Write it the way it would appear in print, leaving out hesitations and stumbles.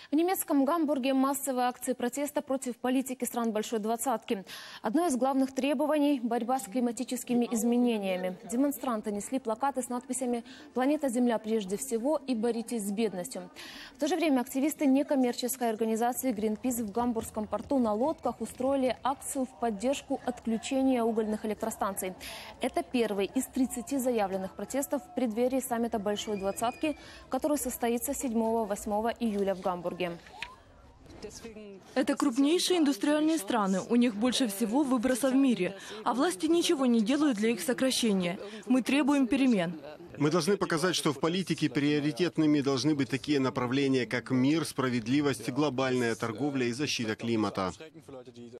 В немецком Гамбурге массовые акции протеста против политики стран Большой Двадцатки. Одно из главных требований – борьба с климатическими изменениями. Демонстранты несли плакаты с надписями «Планета Земля прежде всего» и «Боритесь с бедностью». В то же время активисты некоммерческой организации Greenpeace в Гамбургском порту на лодках устроили акцию в поддержку отключения угольных электростанций. Это первый из 30 заявленных протестов в преддверии саммита Большой Двадцатки, который состоится 7-8 июля в Гамбурге. Это крупнейшие индустриальные страны, у них больше всего выброса в мире, а власти ничего не делают для их сокращения. Мы требуем перемен. Мы должны показать, что в политике приоритетными должны быть такие направления, как мир, справедливость, глобальная торговля и защита климата.